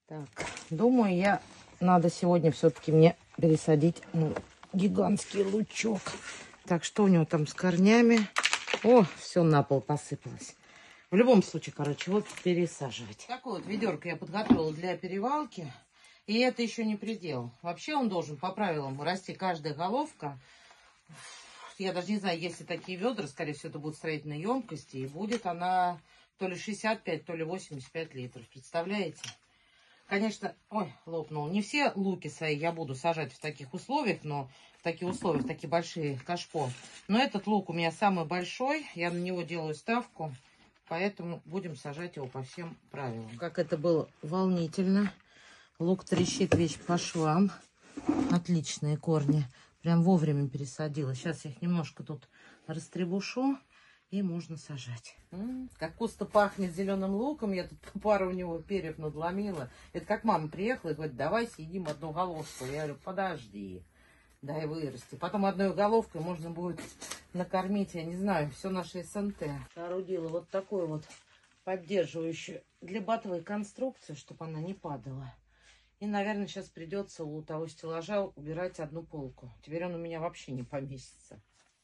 Так, думаю, надо сегодня все-таки мне пересадить гигантский лучок. Так, что у него там с корнями? О, все на пол посыпалось. В любом случае, короче, вот пересаживать. Такое вот ведерко я подготовила для перевалки. И это еще не предел. Вообще он должен по правилам расти каждая головка. Я даже не знаю, есть ли такие ведра, скорее всего, это будут строительные емкости. И будет она то ли 65, то ли 85 литров. Представляете? Конечно, ой, лопнул. Не все луки свои я буду сажать в таких условиях, но в такие условия, в такие большие кашпо. Но этот лук у меня самый большой. Я на него делаю ставку. Поэтому будем сажать его по всем правилам. Как это было волнительно. Лук трещит весь по швам. Отличные корни. Прям вовремя пересадила. Сейчас я их немножко тут растребушу. И можно сажать. Как вкусно пахнет зеленым луком. Я тут пару у него перьев надломила. Это как мама приехала и говорит, давай съедим одну головку. Я говорю, подожди. Дай вырасти. Потом одной головкой можно будет накормить, я не знаю, все наше СНТ. Соорудила вот такую вот поддерживающую для батовой конструкции, чтобы она не падала. И, наверное, сейчас придется у того стеллажа убирать одну полку. Теперь он у меня вообще не поместится.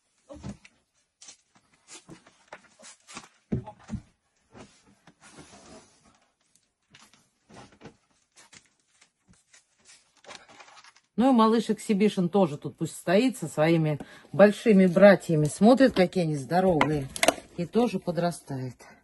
Ну и малыш Эксибишн тоже тут пусть стоит со своими большими братьями. Смотрит, какие они здоровые. И тоже подрастает.